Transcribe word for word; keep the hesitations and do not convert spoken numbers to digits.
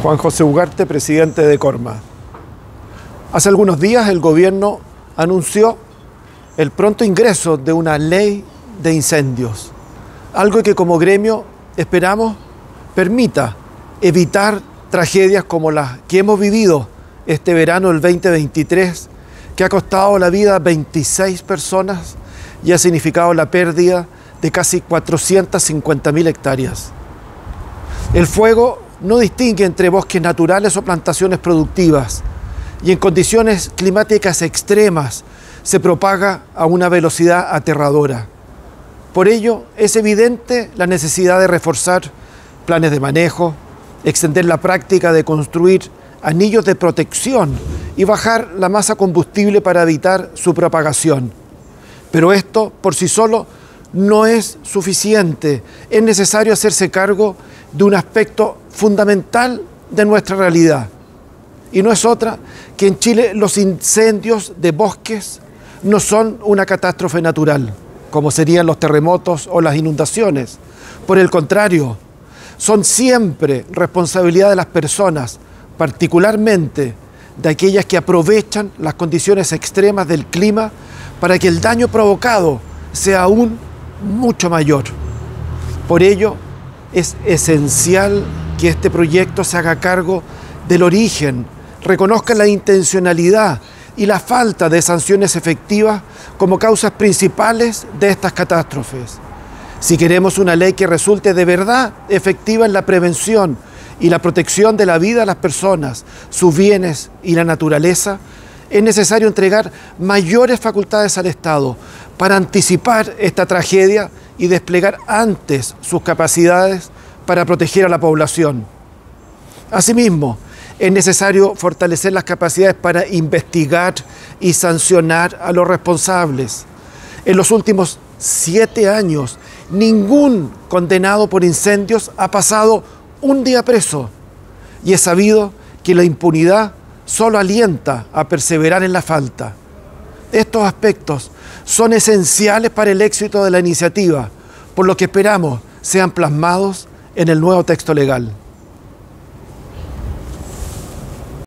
Juan José Ugarte, presidente de Corma. Hace algunos días el gobierno anunció el pronto ingreso de una ley de incendios, algo que como gremio esperamos permita evitar tragedias como las que hemos vivido este verano del veinte veintitrés, que ha costado la vida a veintiséis personas y ha significado la pérdida de casi cuatrocientas cincuenta mil hectáreas. El fuego no distingue entre bosques naturales o plantaciones productivas, y en condiciones climáticas extremas se propaga a una velocidad aterradora. Por ello, es evidente la necesidad de reforzar planes de manejo, extender la práctica de construir anillos de protección y bajar la masa combustible para evitar su propagación. Pero esto por sí solo no es suficiente. Es necesario hacerse cargo de un aspecto fundamental de nuestra realidad. Y no es otra que en Chile los incendios de bosques no son una catástrofe natural, como serían los terremotos o las inundaciones. Por el contrario, son siempre responsabilidad de las personas, particularmente de aquellas que aprovechan las condiciones extremas del clima para que el daño provocado sea aún mucho mayor. Por ello, es esencial que este proyecto se haga cargo del origen, reconozca la intencionalidad y la falta de sanciones efectivas como causas principales de estas catástrofes. Si queremos una ley que resulte de verdad efectiva en la prevención y la protección de la vida de las personas, sus bienes y la naturaleza, es necesario entregar mayores facultades al Estado para anticipar esta tragedia y desplegar antes sus capacidades para proteger a la población. Asimismo, es necesario fortalecer las capacidades para investigar y sancionar a los responsables. En los últimos siete años, ningún condenado por incendios ha pasado un día preso, y es sabido que la impunidad solo alienta a perseverar en la falta. Estos aspectos son esenciales para el éxito de la iniciativa, por lo que esperamos sean plasmados en el nuevo texto legal.